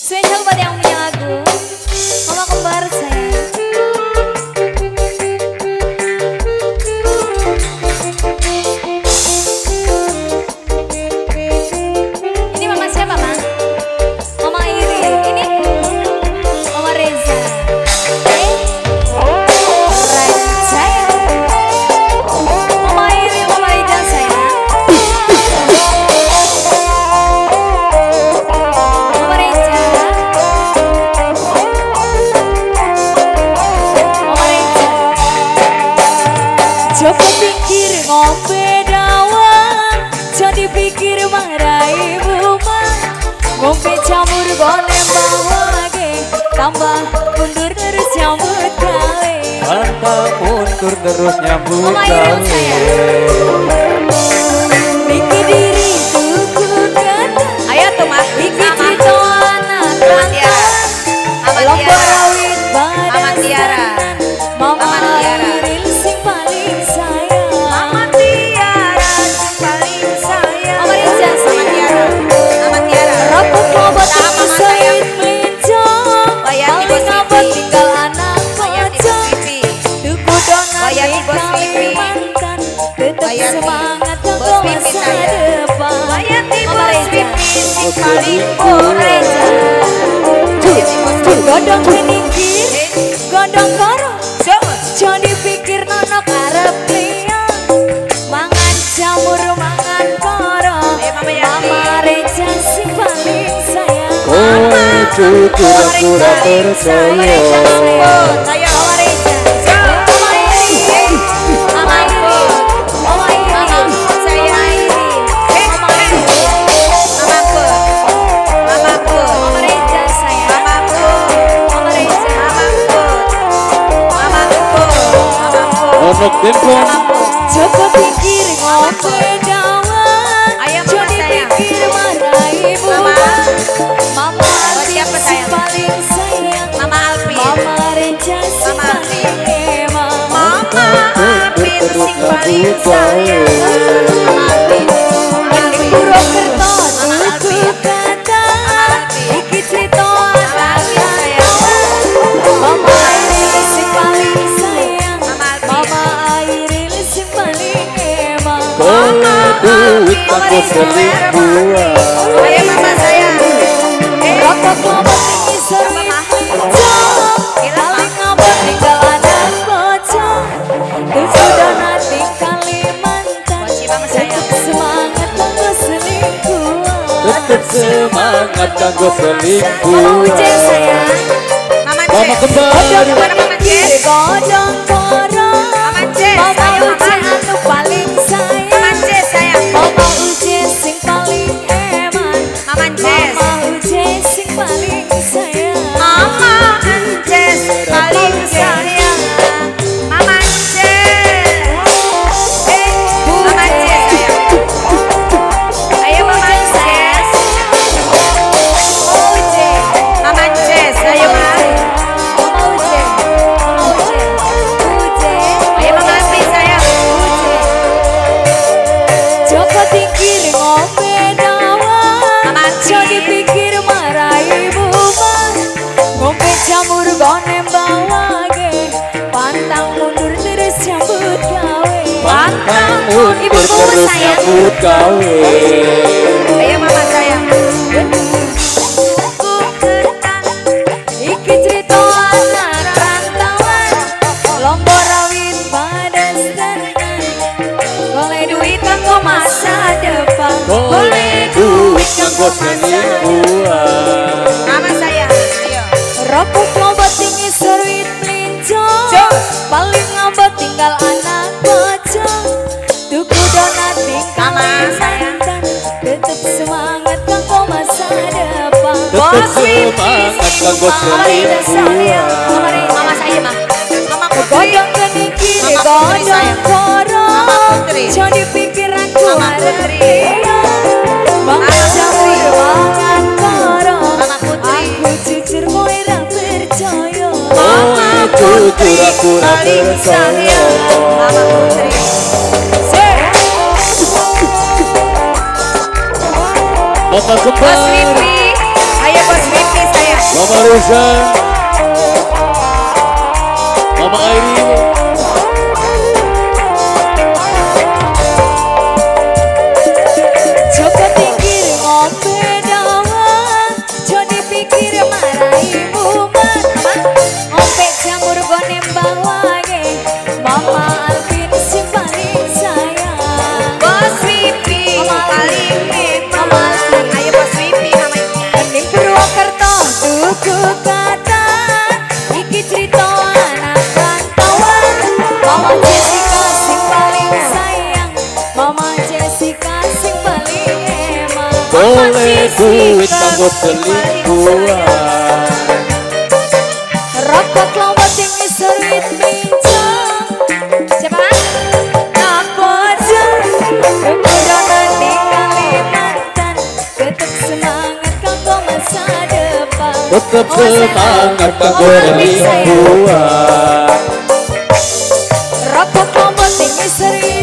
Spesial buat yang punya lagu Mama Kembar sayang. Ini mama siapa, Ma? Mama Iri. Ini Mama Reza. Right sayang. Mama Iri, Mama Reza sayang. Mama Reza. Mama Reza. Coba pikir ngopi dawan, jadi pikir marah ibu mah. Ngopi campur gone bawage, tambah mundur terus nyambut gawe. Tambah mundur terus nyambut Mama Irung sayang. Mikir diri tuku kata. Ayo tuh mas, mikir cerita anak rantauan. Lombok rawit badan senan. Mama Iril sing paling sayang. Mama Tiara sing paling sayang. Mama Reza sayang. Mama Tiara. Rapuk lobot aku sayang melinjo. Paling ngabot tinggal anak kocok. Tuku donat di Kalimantan. Tetap semangat untuk masa depan. Mama Reza sing paling Reza. Godong peningkir, godong koro. Jadi pikir nono karep liya. Mangan jamur, mangan koro. Mama Reza sing paling sayang. Kowe pura-pura percaya. Mama Reza sayang. Mama Reza. Mama Iri. Mama Iri. Mama Iri. Mama Iri. Mama Iri. Mama Reza sayang. Mama Reza. Ono tempon Coba pikir ngopi dawan, jadi pikir marah ibu mama siapa sayang? Paling sayang Mama Alvin. Mama Reza sing paling emang. Mama Alvin sing paling sayang. Mama Alvin. Yang di Purwokerto tuku kata, iki cerita anak rantauan. Mama Iril sing paling sayang. Mama Iril sing paling emang. kowe duit kanggo selingkuhan. Ayo mama sayang. Rokok lobot tinggi sering jauh. Paling ngabot tinggal anak bocah. Tuku donat di Kalimantan. Tetap semangat kanggo selingkuhan. Tetep semangat kanggo Mama selingkuhan. Uce sayang. Mama Kembar. Godong kiri, godong koro. Mama Uce anu paling sayang. Mama Uce sing paling eman. Mama Uce sing paling sayang. Mama Ances paling sayang. Mama Ances. Mama Ances sayang. Ayo Mama Ances. Mama Ances, ayo Ma. Mama Uce. Mama Uce. Uce. Ayo Mama Asli sayang. Uce. Coba pikir ngopi dawan, jadi pikir marah ibu mah. Ngopi jamur gone bawage, pantang mundur terus nyambut gawe. Pantang mundur Ibu terus sayang. nyambut gawe. Ayo mama sayang. Iki cerita anak rantauan, Lombok rawit badan senan. Golek duit kanggo masa depan. Golek duit kanggo selingkuhan. Mama sayang. Ayo. Ropuk lobot tinggi seruit melinjo. Paling ngabot tinggal anak bocah. Tuku donat di Kalimantan. Tetep semangat kanggo masa depan. Tetep semangat kanggo selingkuhan. Mama saya mah. Godong keniki, godong koro. Jadi pikiranku harap dia. Mangan jamur, mangan koro. Aku jujur moira percaya. Mama Putri paling sayang. Mama Putri. Mama Kembar. Bos Wipi, ayo Bos Wipi Mama Reza, Mama Airi, Joko pinggir ngombe dawang, jo dipikir marai mumet. Ngombe jamur gone bawange, Mama Alvin si paling sayang. Bos Wipi paling Mama Alvin. Ayo Bos Wipi namanya. Ning Purwokerto tuku kata, iki cerita anak rantauan. Mama Jessica sing paling sayang, Mama Jessica sing paling emang. boleh duit kanggo selingkuhan. Rokok lombok sing isurit bincang. Siapa? Apa aja? Kemudahan di Kalimantan, tetap semangat kanggo masa depan. Tetap semangat kanggo selingkuhan. Rokok lombok sing isurit